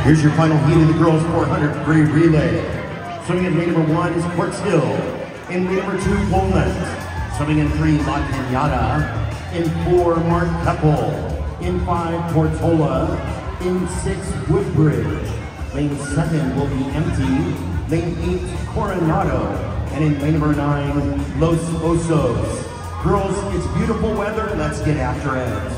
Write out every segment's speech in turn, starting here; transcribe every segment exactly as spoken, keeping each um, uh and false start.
Here's your final heat of the girls' four hundred degree relay. Swimming in lane number one is Quartz Hill. In lane number two, Walnut. Swimming in three, La Cañada. In four, Mark Keppel. In five, Portola. In six, Woodbridge. Lane seven will be empty. Lane eight, Coronado. And in lane number nine, Los Osos. Girls, it's beautiful weather. Let's get after it.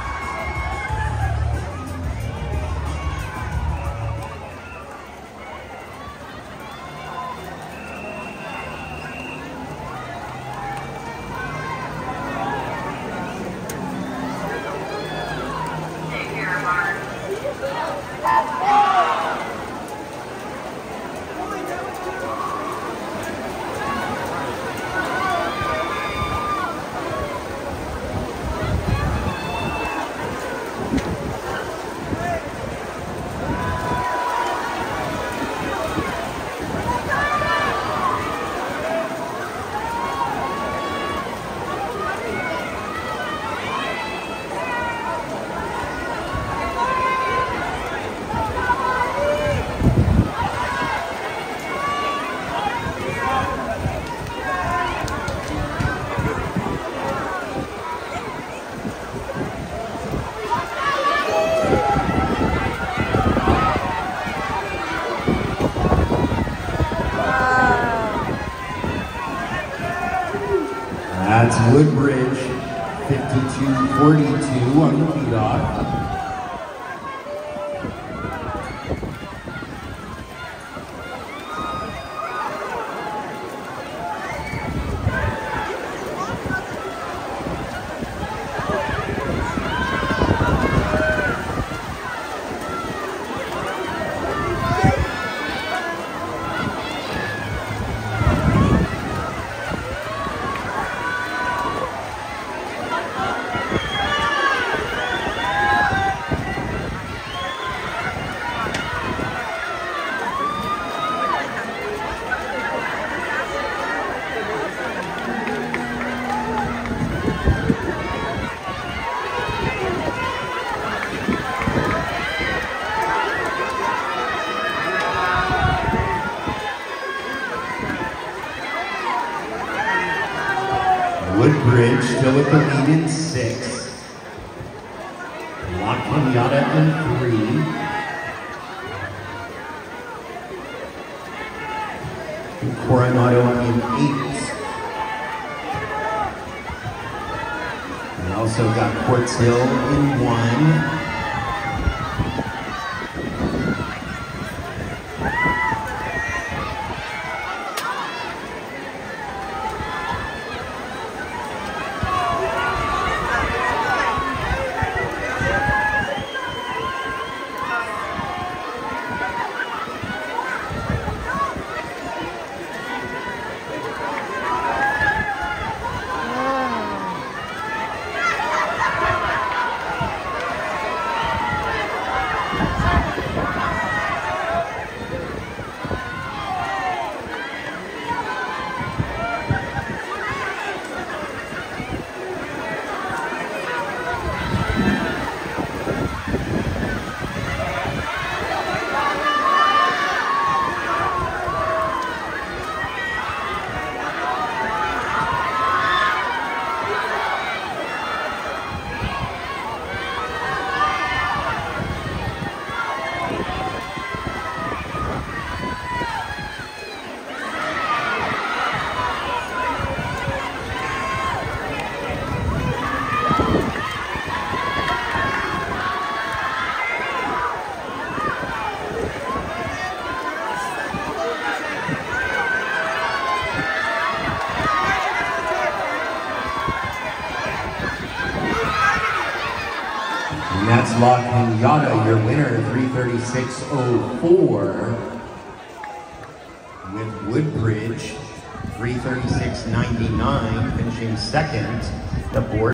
That's Woodbridge, fifty-two forty-two on the lead-off. Woodbridge still with the lead in six. La Cañada in three. And Coronado in eight. We also got Quartz Hill in one. And that's La Cañada, your winner, three thirty-six oh four. With Woodbridge, three thirty-six ninety-nine, finishing second. The board